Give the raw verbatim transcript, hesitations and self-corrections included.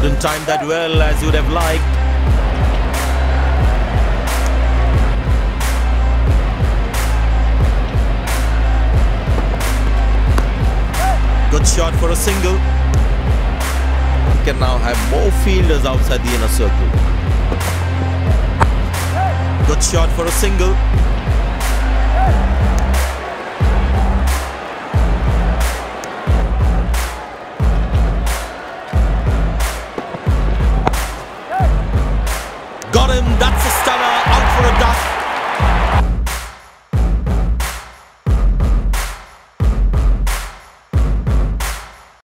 Couldn't time that well as you would have liked. Good shot for a single. He can now have more fielders outside the inner circle. Good shot for a single.